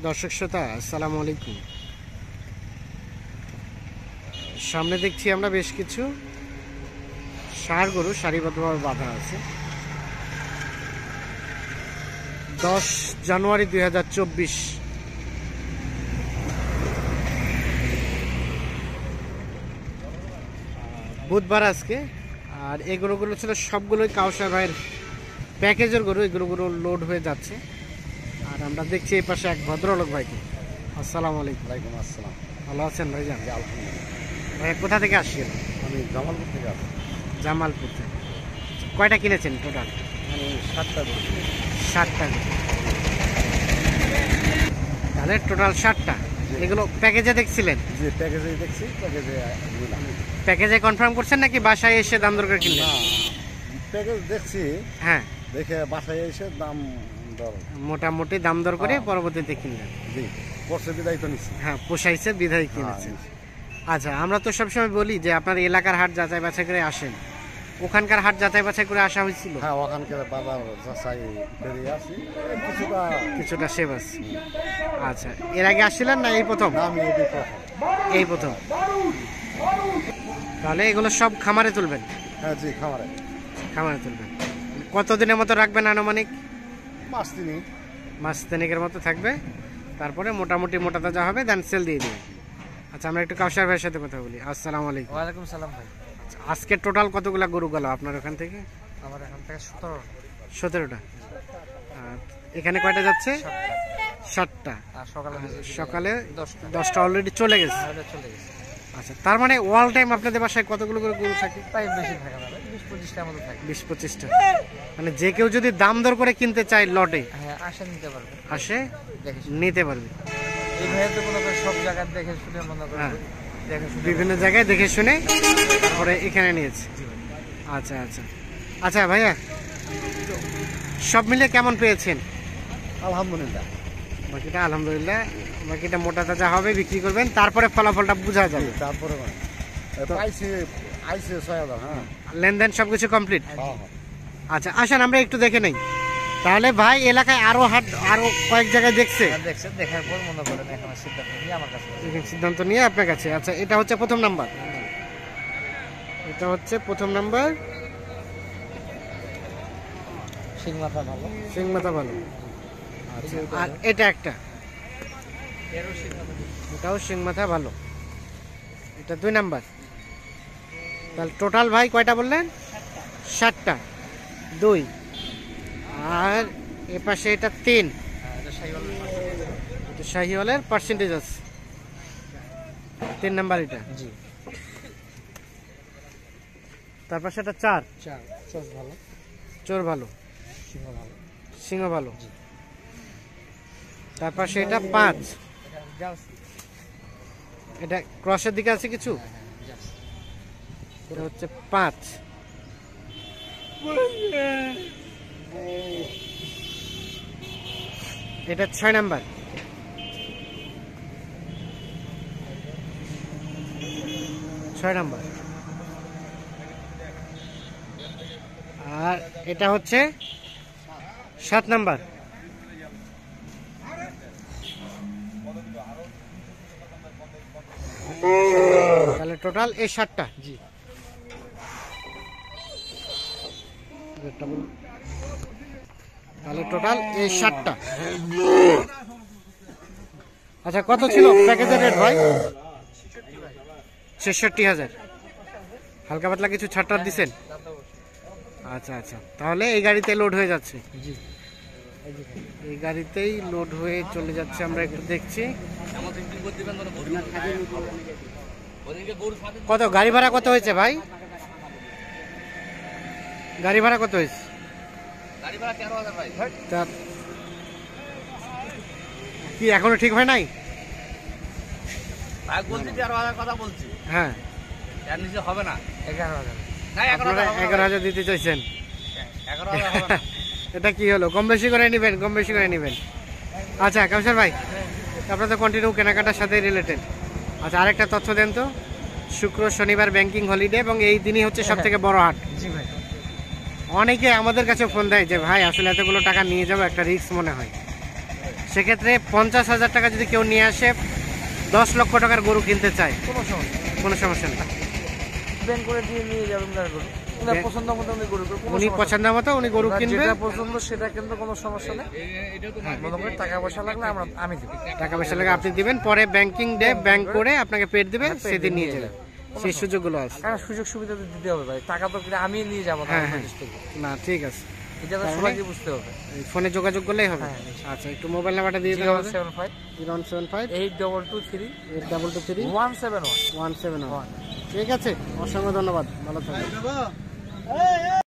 দর্শক শ্রোতা আসসালামু আলাইকুম। সামনে দেখছি আমরা বেশ কিছু ষাঁড় গরু সারিবদ্ধভাবে বাঁধা আছে। 10 জানুয়ারি 2024 বুধবার আজকে। আর এই গরুগুলো ছিল সবগুলোই কাউসার ভাইয়ের প্যাকেজের গরু। এই গরুগুলো লোড হয়ে যাচ্ছে। আর আমরা দেখছি এই পাশে এক ভদ্রলোক ভাইকে। আসসালামু আলাইকুম। ওয়ালাইকুম আসসালাম। ভালো আছেন ভাইজান? আলহামদুলিল্লাহ। ভাই কোথা থেকে আসছেন? আমি জামালপুর থেকে আসছি। জামালপুর থেকে। কয়টা কিনেছেন টোটাল? আমি 7টা গরু কিনেছি। 60টা। তাহলে টোটাল 60টা। এগুলো প্যাকেজে দেখছিলেন? যে প্যাকেজে দেখছি, প্যাকেজে নিলাম। প্যাকেজে কনফার্ম করছেন নাকি বাসায় এসে দাম দর করে কিনলেন? না, প্যাকেজ দেখছি, হ্যাঁ, দেখে বাসায় এসে দাম দর মোটামুটি দাম দর করে পরবর্তীতে কিনলেন। জি করছে বিদায় তো নিচ্ছি। হ্যাঁ, পোষাইছে বিধায় কিনেছেন। আচ্ছা, আমরা তো সবসময় বলি যে আপনার এলাকার হাট যাচাই বাছাই করে আসেন। ওখানকার হাট যাচাই বাছাই করে আসা হয়েছিল? হ্যাঁ, ওখানকার বাজার যাচাই বেরিয়ে আসি, কিছুটা সেভ আছে। আচ্ছা, এর আগে আসছিলেন না এই প্রথম? আমি এই প্রথম। তাহলে এগুলো সব খামারে তুলবেন? হ্যাঁ জি, খামারে তুলবেন। কতদিনের মতো রাখবেন আনুমানিক? মাস তিনেকের মতো থাকবে। তারপরে মোটামুটি মোটা তাজা হবে, দেন সেল দিয়ে দেবেন। আচ্ছা, আমরা একটু কাউসার ভাইয়ের সাথে কথা বলি। আসসালামু আলাইকুম। ওয়ালাইকুম সালাম ভাই। আজকে টোটাল কতগুলা গরু গেল আপনার ওখান থেকে? আমার এখান থেকে 17টা। আর এখানে কয়টা যাচ্ছে? 60টা। আর সকালে 10টা অলরেডি চলে গেছে। আচ্ছা, তার মানে অল টাইম আপনাদের বাসায় কতগুলো করে গরু থাকে? প্রায় বেশি থাকে না, 20-25টার মতো থাকে। 20-25টা। মানে যে কেউ যদি দাম দর করে কিনতে চায় লটে, হ্যাঁ, আসে নিতে পারবে, আসে দেখে নিতে পারবে। এই ভাইয়া তো মনে করে সব জায়গায় দেখে শুনে মনে করে হ্যাঁ, দেখে শুনে বিভিন্ন জায়গায় দেখে শুনে তারপরে এখানে নিয়েছে। আচ্ছা আচ্ছা আচ্ছা ভাইয়া, সব মিলে কেমন পেয়েছেন? আলহামদুলিল্লাহ। বাকিটা আলহামদুলিল্লাহ, বাকিটা মোটা তাজা হবে, বিক্রি করবেন, তারপরে ফলাফলটা বোঝা যাবে। তারপরে আইসে 6,000। হ্যাঁ, লেনদেন সবকিছু কমপ্লিট। হ্যাঁ। আচ্ছা, আসেন আমরা একটু দেখে নেই। তাহলে ভাই এলাকায় আরো হাট আরো কয়েক জায়গায় দেখছে, দেখছে, দেখার পর মনে করেন এখন সিদ্ধান্ত নিয়ে আমার কাছে সিদ্ধান্ত নিয়ে আপনার কাছে। আচ্ছা, এটা হচ্ছে প্রথম নাম্বার। এটা হচ্ছে প্রথম নাম্বার। সিং মাথা ভালো, সিং মাথা ভালো। আচ্ছা, আর এটা একটা, এটাও সিং মাথা ভালো। এটা 2 নাম্বার। তাহলে টোটাল ভাই কয়টা বললেন? 60টা। 2 আর এ পাশে এটা 3। এটা শাহিওয়ালের পার্সেন্টেজ আছে। 3 নাম্বার এটা। জি। তারপর সেটা 4। চোখ ভালো, চোর ভালো, সিংহ ভালো, সিংহ ভালো। তারপর সেটা 5। এটা ক্রসের দিকে আছে কিছু? এটা হচ্ছে 5। এটা 6 নাম্বার। আর এটা হচ্ছে 7 নাম্বার। তাহলে টোটাল এই 7টা। জি। তাহলে টোটাল এই 7টা। আচ্ছা, কত ছিল প্যাকেজের রেট ভাই? 66,000। হালকা পাতলা কিছু ছাড় দিচ্ছেন? আচ্ছা আচ্ছা, তাহলে এই গাড়িতে লোড হয়ে যাচ্ছে। জি, এই গাড়িতেই লোড হয়ে চলে যাচ্ছে। আমরা একটু দেখছি কত গাড়ি ভাড়া কত হয়েছে ভাই? গাড়ি ভাড়া কত হয়েছে? কি এখনো ঠিক হয় নাই? হ্যাঁ, হবে না। 11,000 দিতে চাইছেন? এটা কি হলো? কম বেশি করে নিবেন, কম বেশি করে নিবেন। আচ্ছা কাউসার ভাই, আপনার তো কন্টিনিউ কেনাকাটার সাথে রিলেটেড। আচ্ছা, আরেকটা তথ্য দেন তো। শুক্র শনিবার ব্যাংকিং হলিডে এবং এই দিনই হচ্ছে সব থেকে বড় হাট। জি ভাই। অনেকে আমাদের কাছে ফোন দেয় যে ভাই আসলে এতগুলো টাকা নিয়ে যাবো, একটা রিস্ক মনে হয়। সেক্ষেত্রে 50,000 টাকা যদি কেউ নিয়ে আসে 10 লক্ষ টাকার গরু কিনতে চায়, কোনো সমস্যা কোনো সমস্যা নেই। ব্যাংক করে দিয়ে নিয়ে যাবেন তার গরু, ওনার পছন্দ মতো উনি গরু করবে, কোনো উনি সমস্যা পছন্দ মতো উনি গরু নেই। কিনবে, যেটা পছন্দ সেটা কিন্তু কোনো সমস্যা নেই। মনে করেন টাকা পয়সা লাগলে আমি দেবো। টাকা পয়সা লাগে আপনি দিবেন, পরে ব্যাংকিং ডে ব্যাংক করে আপনাকে পেড দিবে, সেদিন নিয়ে যাবেন। সেই সুযোগগুলো আছে। কারণ সুযোগ সুবিধা তো দিতে হবে ভাই, টাকা তো কিনে আমি নিয়ে যাবো না হ্যাঁ, আমার হ্যাঁ। দেশ থেকে। না ঠিক আছে, এটা তো সবাইকে বুঝতে হবে। এই ফোনে যোগাযোগ করলেই হবে। হ্যাঁ। আচ্ছা, একটু মোবাইল নাম্বারটা দিয়ে দেওয়া হবে। 075 0175 822 822 171 171। ঠিক আছে, অসংখ্য ধন্যবাদ, ভালো থাকবেন।